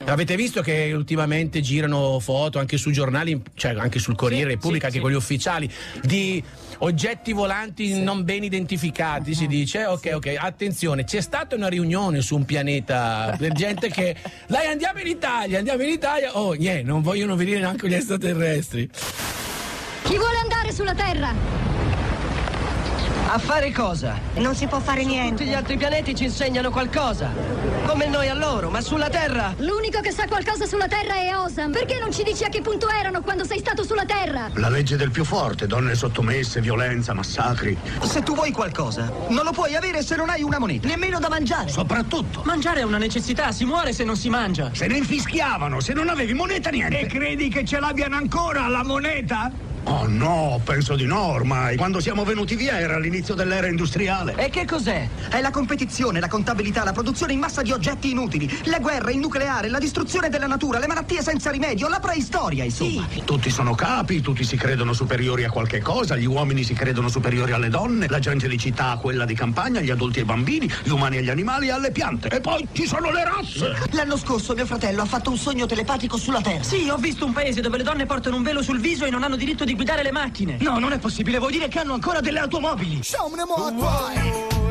Avete visto che ultimamente girano foto anche sui giornali, cioè anche sul Corriere Repubblica, anche quelli ufficiali, di oggetti volanti non ben identificati, si dice. Ok, attenzione, c'è stata una riunione su un pianeta per gente che dai andiamo in Italia, non vogliono venire neanche gli extraterrestri. Chi vuole andare sulla Terra? A fare cosa? Non si può fare niente. Tutti gli altri pianeti ci insegnano qualcosa, come noi a loro, ma sulla Terra? L'unico che sa qualcosa sulla Terra è Osam. Perché non ci dici a che punto erano quando sei stato sulla Terra? La legge del più forte, donne sottomesse, violenza, massacri. Se tu vuoi qualcosa, non lo puoi avere se non hai una moneta. Nemmeno da mangiare. Soprattutto. Mangiare è una necessità, si muore se non si mangia. Se ne infischiavano, se non avevi moneta niente. E credi che ce l'abbiano ancora la moneta? Oh no, penso di no ormai. Quando siamo venuti via era l'inizio dell'era industriale. E che cos'è? È la competizione, la contabilità, la produzione in massa di oggetti inutili, le guerre, il nucleare, la distruzione della natura, le malattie senza rimedio, la preistoria, insomma. Sì. Tutti sono capi, tutti si credono superiori a qualche cosa, gli uomini si credono superiori alle donne, la gente di città a quella di campagna, gli adulti ai bambini, gli umani agli animali e alle piante. E poi ci sono le razze! L'anno scorso mio fratello ha fatto un sogno telepatico sulla Terra. Sì, ho visto un paese dove le donne portano un velo sul viso e non hanno diritto di guidare le macchine. No, non è possibile, vuol dire che hanno ancora delle automobili. Show me them all